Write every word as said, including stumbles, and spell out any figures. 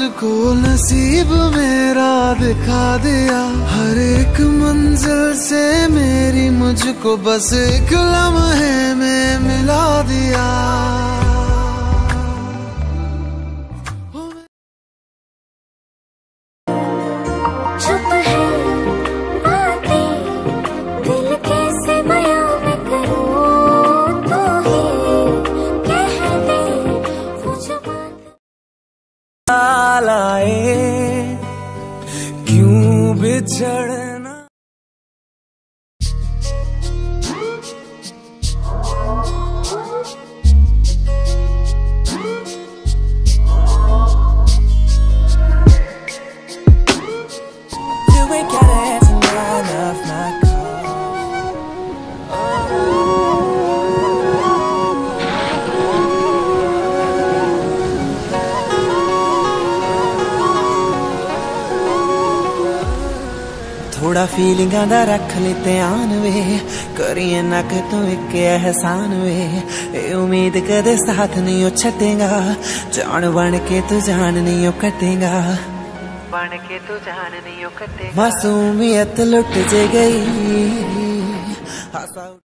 मुझको नसीब मेरा दिखा दिया, हर एक मंजिल से मेरी मुझको बस एक लम्हे में मिला दिया। चुप है बातें दिल कैसे बयां मैं करूं, तो ही कह दे कुछ बात। लाए क्यों बिछड़ना। थोड़ा फीलिंग दा रख ले ध्यान वे, करिए ना कि तू एक एहसान वे। ए उम्मीद कदे साथ नहीं ओ छटेगा, जान बन के तू जान नहीं ओ कटेगा, बन के तू जान नहीं ओ कटेगा। मासूमियत लुट जे गई।